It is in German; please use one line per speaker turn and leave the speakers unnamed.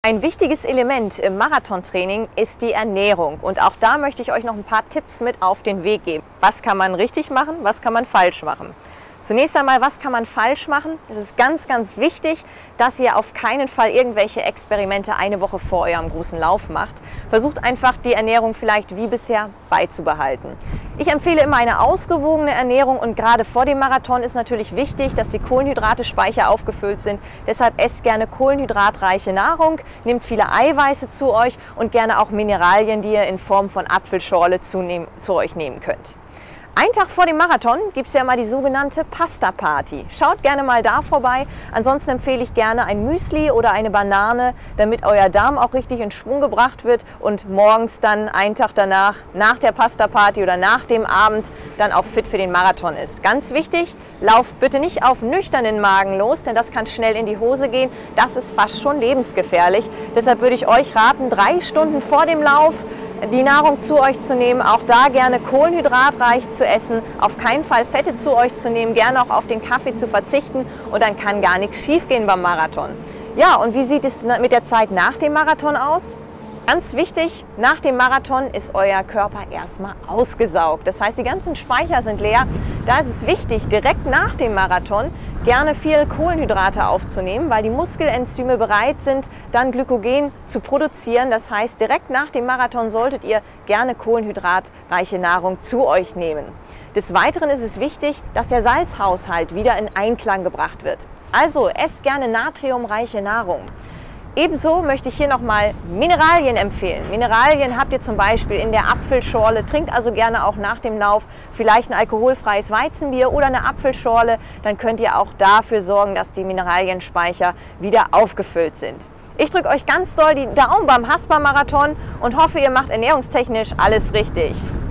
Ein wichtiges Element im Marathontraining ist die Ernährung und auch da möchte ich euch noch ein paar Tipps mit auf den Weg geben. Was kann man richtig machen, was kann man falsch machen? Zunächst einmal, was kann man falsch machen? Es ist ganz, ganz wichtig, dass ihr auf keinen Fall irgendwelche Experimente eine Woche vor eurem großen Lauf macht. Versucht einfach, die Ernährung vielleicht wie bisher beizubehalten. Ich empfehle immer eine ausgewogene Ernährung und gerade vor dem Marathon ist natürlich wichtig, dass die Kohlenhydratespeicher aufgefüllt sind. Deshalb esst gerne kohlenhydratreiche Nahrung, nehmt viele Eiweiße zu euch und gerne auch Mineralien, die ihr in Form von Apfelschorle zu euch nehmen könnt. Einen Tag vor dem Marathon gibt es ja mal die sogenannte Pasta-Party. Schaut gerne mal da vorbei. Ansonsten empfehle ich gerne ein Müsli oder eine Banane, damit euer Darm auch richtig in Schwung gebracht wird und morgens dann einen Tag danach, nach der Pasta-Party oder nach dem Abend, dann auch fit für den Marathon ist. Ganz wichtig, lauft bitte nicht auf nüchternen Magen los, denn das kann schnell in die Hose gehen. Das ist fast schon lebensgefährlich. Deshalb würde ich euch raten, 3 Stunden vor dem Lauf die Nahrung zu euch zu nehmen, auch da gerne kohlenhydratreich zu essen, auf keinen Fall Fette zu euch zu nehmen, gerne auch auf den Kaffee zu verzichten und dann kann gar nichts schief gehen beim Marathon. Ja, und wie sieht es mit der Zeit nach dem Marathon aus? Ganz wichtig, nach dem Marathon ist euer Körper erstmal ausgesaugt. Das heißt, die ganzen Speicher sind leer. Da ist es wichtig, direkt nach dem Marathon gerne viel Kohlenhydrate aufzunehmen, weil die Muskelenzyme bereit sind, dann Glykogen zu produzieren. Das heißt, direkt nach dem Marathon solltet ihr gerne kohlenhydratreiche Nahrung zu euch nehmen. Des Weiteren ist es wichtig, dass der Salzhaushalt wieder in Einklang gebracht wird. Also esst gerne natriumreiche Nahrung. Ebenso möchte ich hier nochmal Mineralien empfehlen. Mineralien habt ihr zum Beispiel in der Apfelschorle. Trinkt also gerne auch nach dem Lauf vielleicht ein alkoholfreies Weizenbier oder eine Apfelschorle. Dann könnt ihr auch dafür sorgen, dass die Mineralienspeicher wieder aufgefüllt sind. Ich drücke euch ganz doll die Daumen beim Haspa-Marathon und hoffe, ihr macht ernährungstechnisch alles richtig.